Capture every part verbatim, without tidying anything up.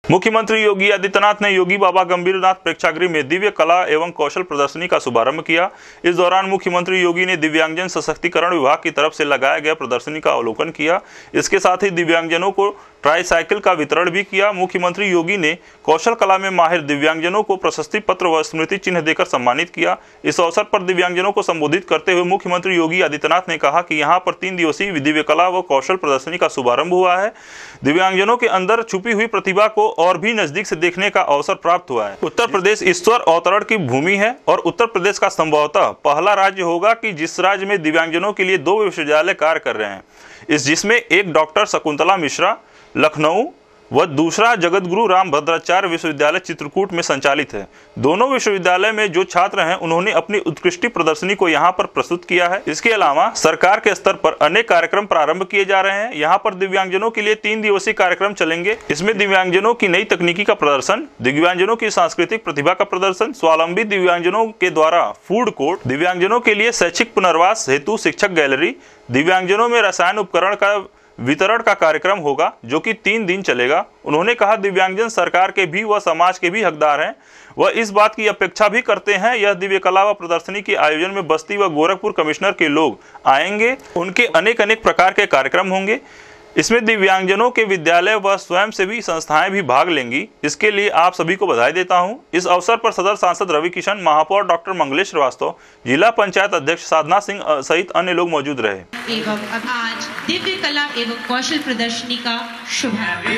मुख्यमंत्री योगी आदित्यनाथ ने योगी बाबा गंभीरनाथ प्रेक्षागृह में दिव्य कला एवं कौशल प्रदर्शनी का शुभारंभ किया। इस दौरान मुख्यमंत्री योगी ने दिव्यांगजन सशक्तिकरण विभाग की तरफ से लगाया गया प्रदर्शनी का अवलोकन किया। इसके साथ ही दिव्यांगजनों को ट्राईसाइकिल का वितरण भी किया। मुख्यमंत्री योगी ने कौशल कला में माहिर दिव्यांगजनों को प्रशस्ति पत्र व स्मृति चिन्ह देकर सम्मानित किया। इस अवसर पर दिव्यांगजनों को संबोधित करते हुए मुख्यमंत्री योगी आदित्यनाथ ने कहा कि यहां पर तीन दिवसीय दिव्य कला व कौशल प्रदर्शनी का शुभारंभ हुआ है। दिव्यांगजनों के अंदर छुपी हुई प्रतिभा को और भी नजदीक से देखने का अवसर प्राप्त हुआ है। उत्तर प्रदेश ईश्वर अवतरण की भूमि है और उत्तर प्रदेश का संभवतः पहला राज्य होगा कि जिस राज्य में दिव्यांगजनों के लिए दो विश्वविद्यालय कार्य कर रहे हैं। इस जिसमें एक डॉक्टर शकुंतला मिश्रा लखनऊ व दूसरा जगतगुरु राम भद्राचार्य विश्वविद्यालय चित्रकूट में संचालित है। दोनों विश्वविद्यालय में जो छात्र हैं उन्होंने अपनी उत्कृष्ट प्रदर्शनी को यहां पर प्रस्तुत किया है। इसके अलावा सरकार के स्तर पर अनेक कार्यक्रम प्रारंभ किए जा रहे हैं। यहां पर दिव्यांगजनों के लिए तीन दिवसीय कार्यक्रम चलेंगे। इसमें दिव्यांगजनों की नई तकनीकी का प्रदर्शन, दिव्यांगजनों की सांस्कृतिक प्रतिभा का प्रदर्शन, स्वावलंबी दिव्यांगजनों के द्वारा फूड कोर्ट, दिव्यांगजनों के लिए शैक्षिक पुनर्वास हेतु शिक्षक गैलरी, दिव्यांगजनों में रसायन उपकरण का वितरण का कार्यक्रम होगा जो कि तीन दिन चलेगा। उन्होंने कहा दिव्यांगजन सरकार के भी व समाज के भी हकदार हैं। वह इस बात की अपेक्षा भी करते हैं यह दिव्य कला व प्रदर्शनी के आयोजन में बस्ती व गोरखपुर कमिश्नर के लोग आएंगे। उनके अनेक अनेक प्रकार के कार्यक्रम होंगे। इसमें दिव्यांगजनों के विद्यालय व स्वयंसेवी संस्थाएं भी भाग लेंगी। इसके लिए आप सभी को बधाई देता हूं। इस अवसर पर सदर सांसद रवि किशन, महापौर डॉक्टर मंगलेश श्रीवास्तव, जिला पंचायत अध्यक्ष साधना सिंह सहित अन्य लोग मौजूद रहे। एवं अब आज दिव्य कला एवं कौशल प्रदर्शनी का शुभारंभ।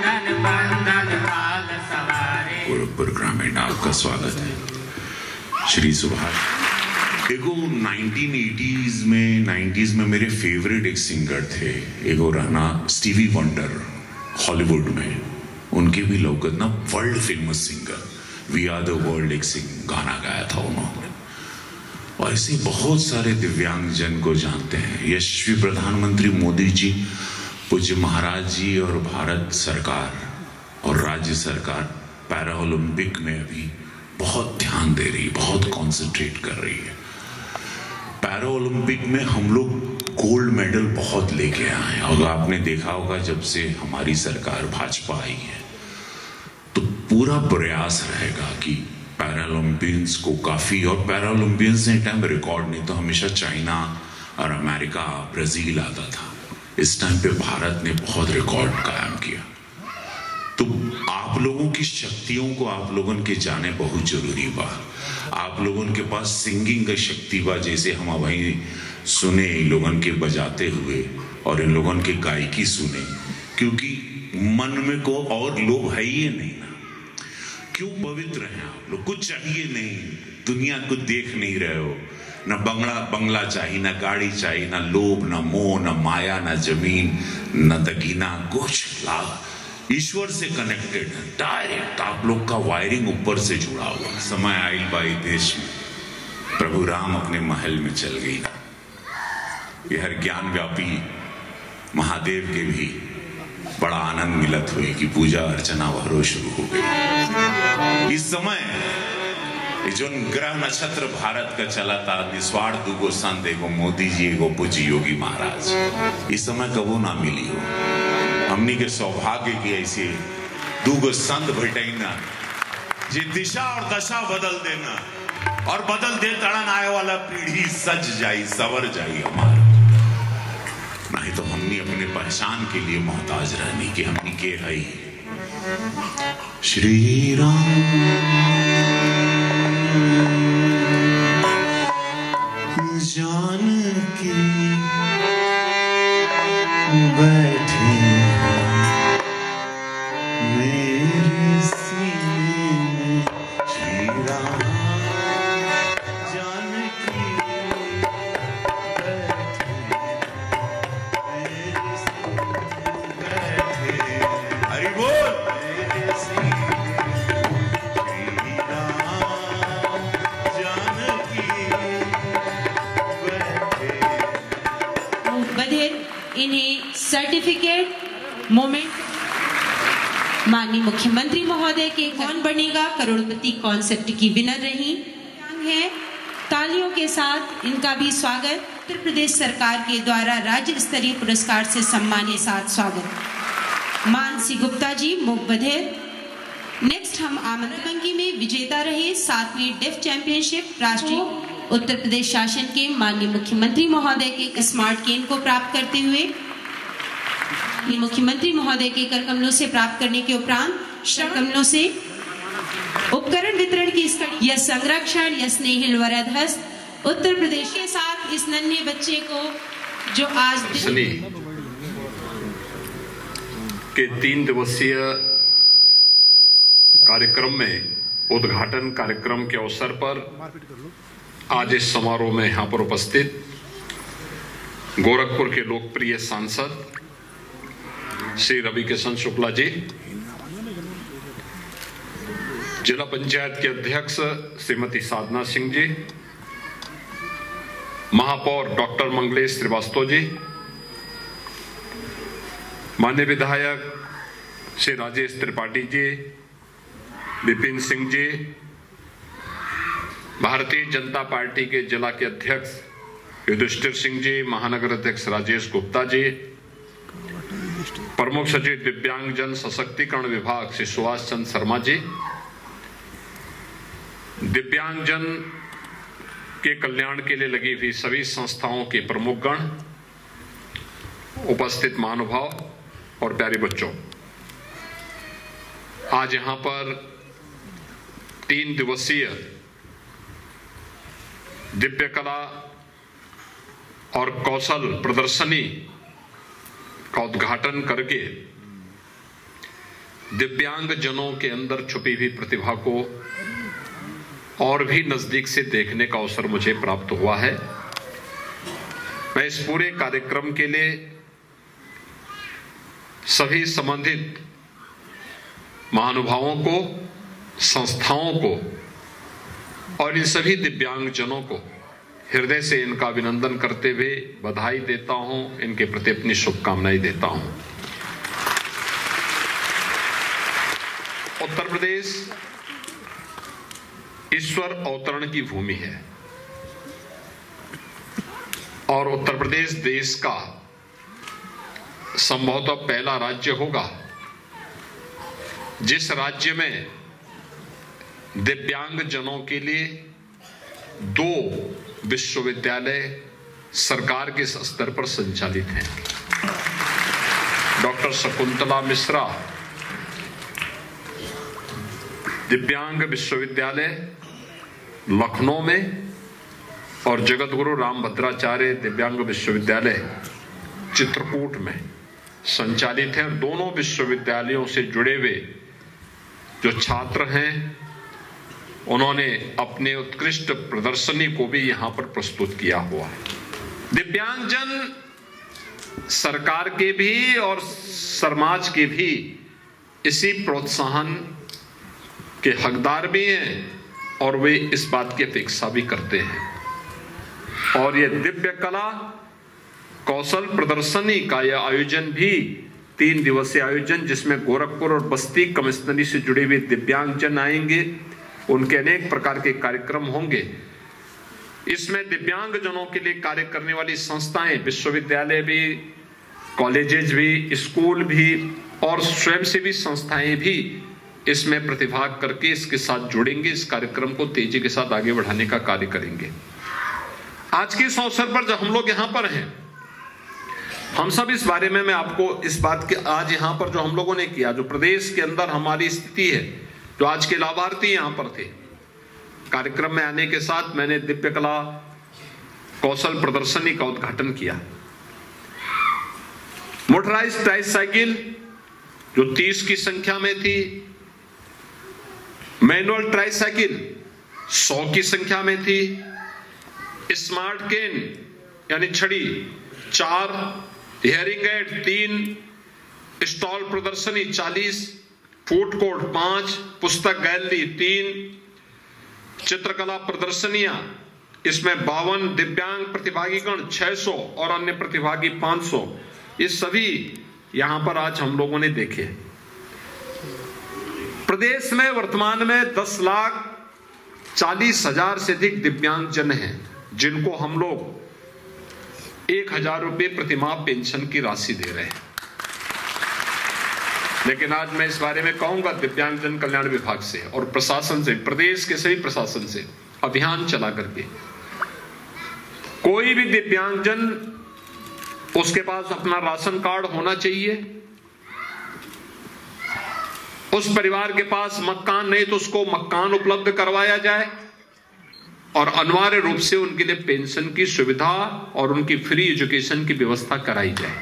गोरखपुर ग्रामीण आपका स्वागत है। श्री सुभाष देखो नाइनटीन एटीज़ में नाइंटीज़ में मेरे फेवरेट एक सिंगर थे, एगो रहना स्टीवी वंडर हॉलीवुड में। उनके भी लोग ना world famous singer we are the world एक सिंग गाना गाया था उन्होंने। और ऐसे बहुत सारे दिव्यांगजन को जानते हैं। यशस्वी प्रधानमंत्री मोदी जी, पूज्य महाराज जी और भारत सरकार और राज्य सरकार पैरा ओलंपिक में अभी बहुत ध्यान दे रही, बहुत कॉन्सेंट्रेट कर रही है। पैरा ओलंपिक में हम लोग गोल्ड मेडल बहुत लेके आए। और आपने देखा होगा जब से हमारी सरकार भाजपा आई है तो पूरा प्रयास रहेगा कि पैरा ओलंपियंस को काफी, और पैरा ओलंपियंस ने टाइम रिकॉर्ड नहीं तो हमेशा चाइना और अमेरिका, ब्राजील आता था। इस टाइम पे भारत ने बहुत रिकॉर्ड कायम किया। तो आप लोगों की शक्तियों को आप लोगों के जाने बहुत जरूरी बा। आप लोगों के पास सिंगिंग का शक्ति बा, जैसे हम वही सुने इन लोगों के बजाते हुए और इन लोगों के गायकी सुने, क्योंकि मन में को और लोभ है ही नहीं ना। क्यों पवित्र हैं आप लोग? कुछ चाहिए नहीं, दुनिया को देख नहीं रहे हो, न बंगला बंगला चाहिए, न गाड़ी चाहिए, न लोभ, न मोह, न माया, न जमीन, न दगीना, कुछ ला ईश्वर से कनेक्टेड है डायरेक्ट। आप लोग का वायरिंग ऊपर से जुड़ा हुआ। समय आइल बाई देश में प्रभु राम अपने महल में चल गई। यह ज्ञान व्यापी महादेव के भी बड़ा आनंद मिलत हुई कि पूजा अर्चना वहरो शुरू हो गई। इस समय जो ग्रह नक्षत्र भारत का चला था, निस्वार्थ दुगो संत, एगो मोदी जी, एगो पूज्य योगी महाराज, इस समय कबो ना मिली हो। हमनी के सौभाग्य की ऐसी दुगो संत भेटना जे दिशा और दशा बदल देना और बदल दे तड़न आए वाला पीढ़ी सज जाई, सवर जाई हमारा। नहीं तो हमनी अपने पहचान के लिए मोहताज रहने की हमनी के है। श्री राम जानकी बैठी मेरे सीने में, श्री राम जानकी बैठी मेरे सीने बैठे। हरि बोल। मेरे सीने श्री राम जानकी बैठे। बधेर इन्हें सर्टिफिकेट मोमेंट माननीय मुख्यमंत्री महोदय के कौन बनेगा करोड़पति कॉन्सेप्ट की विनर रही है। तालियों के साथ इनका भी स्वागत। उत्तर प्रदेश सरकार के द्वारा राज्य स्तरीय पुरस्कार से सम्मानित साथ स्वागत। मानसी गुप्ता जी, मुख बधेर। नेक्स्ट हम आमंत्रण में विजेता रहे सातवीं डेफ चैंपियनशिप राष्ट्रीय उत्तर प्रदेश शासन के माननीय मुख्यमंत्री महोदय के स्मार्ट केन को प्राप्त करते हुए मुख्यमंत्री महोदय के कर कमलों से प्राप्त करने के उपरांत कमलों से उपकरण वितरण की इस कड़ी, यह संरक्षण, यह स्नेहिल वरद हस्त उत्तर प्रदेश के साथ इस नन्हे बच्चे को जो आज के तीन दिवसीय कार्यक्रम में उद्घाटन कार्यक्रम के अवसर पर आज इस समारोह में यहां पर उपस्थित गोरखपुर के लोकप्रिय सांसद श्री रवि किशन शुक्ला जी, जिला पंचायत के अध्यक्ष श्रीमती साधना सिंह जी, महापौर डॉक्टर मंगलेश श्रीवास्तव जी, माननीय विधायक श्री राजेश त्रिपाठी जी, विपिन सिंह जी, भारतीय जनता पार्टी के जिला के अध्यक्ष युधिष्ठिर सिंह जी, महानगर अध्यक्ष राजेश गुप्ता जी, प्रमुख सचिव दिव्यांगजन सशक्तिकरण विभाग श्री सुभाष चंद्र शर्मा जी, दिव्यांगजन के कल्याण के लिए लगी हुई सभी संस्थाओं के प्रमुखगण, उपस्थित महानुभाव और प्यारे बच्चों, आज यहां पर तीन दिवसीय दिव्य कला और कौशल प्रदर्शनी का उद्घाटन करके दिव्यांग जनों के अंदर छुपी हुई प्रतिभा को और भी नजदीक से देखने का अवसर मुझे प्राप्त हुआ है। मैं इस पूरे कार्यक्रम के लिए सभी संबंधित महानुभावों को, संस्थाओं को और इन सभी दिव्यांग जनों को हृदय से इनका अभिनंदन करते हुए बधाई देता हूं, इनके प्रति अपनी शुभकामनाएं देता हूं। उत्तर प्रदेश ईश्वर अवतरण की भूमि है और उत्तर प्रदेश देश का संभवतः पहला राज्य होगा जिस राज्य में दिव्यांग जनों के लिए दो विश्वविद्यालय सरकार के स्तर पर संचालित हैं। डॉक्टर शकुंतला मिश्रा दिव्यांग विश्वविद्यालय लखनऊ में और जगत गुरु रामभद्राचार्य दिव्यांग विश्वविद्यालय चित्रकूट में संचालित है। दोनों विश्वविद्यालयों से जुड़े हुए जो छात्र हैं उन्होंने अपने उत्कृष्ट प्रदर्शनी को भी यहां पर प्रस्तुत किया हुआ है। दिव्यांगजन सरकार के भी और समाज के भी इसी प्रोत्साहन के हकदार भी हैं और वे इस बात की अपेक्षा भी करते हैं। और यह दिव्य कला कौशल प्रदर्शनी का यह आयोजन भी तीन दिवसीय आयोजन, जिसमें गोरखपुर और बस्ती कमिश्नरी से जुड़े हुए दिव्यांगजन आएंगे, उनके अनेक प्रकार के कार्यक्रम होंगे। इसमें दिव्यांगजनों के लिए कार्य करने वाली संस्थाएं, विश्वविद्यालय भी, कॉलेजेस भी, स्कूल भी और स्वयंसेवी संस्थाएं भी इसमें प्रतिभाग करके इसके साथ जुड़ेंगे, इस कार्यक्रम को तेजी के साथ आगे बढ़ाने का कार्य करेंगे। आज के इस अवसर पर जब हम लोग यहाँ पर हैं, हम सब इस बारे में मैं आपको इस बात के आज यहाँ पर जो हम लोगों ने किया, जो प्रदेश के अंदर हमारी स्थिति है, जो आज के लाभार्थी यहाँ पर थे, कार्यक्रम में आने के साथ मैंने दिव्य कला कौशल प्रदर्शनी का उद्घाटन किया। मोटराइज्ड ट्राइसाइकिल जो तीस की संख्या में थी, मैनुअल ट्राइसाइकिल सौ की संख्या में थी, स्मार्ट केन यानी छड़ी चार, हियरिंग एड तीन, स्टॉल प्रदर्शनी चालीस, फूड कोर्ट पांच, पुस्तक गैलरी तीन, चित्रकला प्रदर्शनियां इसमें बावन, दिव्यांग प्रतिभागीगण छह सौ और अन्य प्रतिभागी पांच सौ, ये सभी यहां पर आज हम लोगों ने देखे। प्रदेश में वर्तमान में दस लाख चालीस हजार से अधिक दिव्यांग जन हैं, जिनको हम लोग एक हजार रुपये प्रतिमाह पेंशन की राशि दे रहे हैं। लेकिन आज मैं इस बारे में कहूंगा दिव्यांगजन कल्याण विभाग से और प्रशासन से, प्रदेश के सभी प्रशासन से अभियान चला करके कोई भी दिव्यांगजन, उसके पास अपना राशन कार्ड होना चाहिए, उस परिवार के पास मकान नहीं तो उसको मकान उपलब्ध करवाया जाए और अनिवार्य रूप से उनके लिए पेंशन की सुविधा और उनकी फ्री एजुकेशन की व्यवस्था कराई जाए।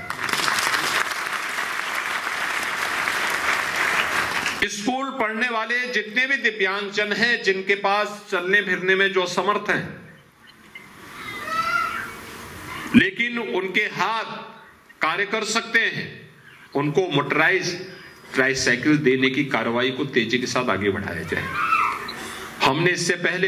स्कूल पढ़ने वाले जितने भी दिव्यांगजन हैं, जिनके पास चलने फिरने में जो असमर्थ हैं लेकिन उनके हाथ कार्य कर सकते हैं, उनको मोटराइज ट्राइसाइकिल देने की कार्रवाई को तेजी के साथ आगे बढ़ाया जाए। हमने इससे पहले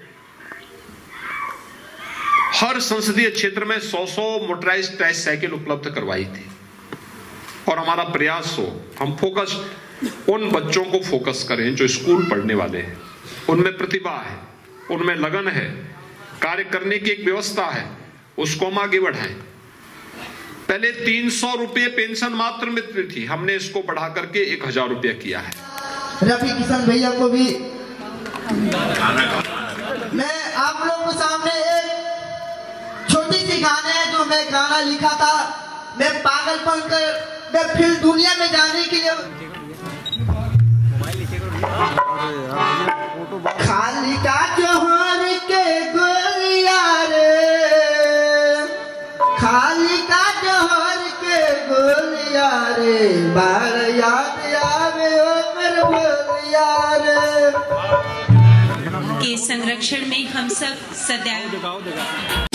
हर संसदीय क्षेत्र में सौ सौ मोटराइज ट्राइसाइकिल उपलब्ध करवाई थी और हमारा प्रयास हो हम फोकस उन बच्चों को फोकस करें जो स्कूल पढ़ने वाले हैं, उनमें प्रतिभा है, उनमें लगन है, कार्य करने की एक व्यवस्था है, उसको हम आगे बढ़ाएं। पहले तीन सौ रुपये पेंशन मात्र मिलती थी, हमने इसको बढ़ा करके एक हजार रुपया किया है। रफी किशन भैया को भी मैं आप लोगों के सामने एक छोटी सी गाना है जो मैं गाना लिखा था, मैं पागलपन कर मैं फिर दुनिया में जाने के लिए खाली का जोहर के गोलिया रे, खाली का जोहर के गोलिया रे, बार याद आवे ओकर बोलिया रे। के संरक्षण में हम सब सदैव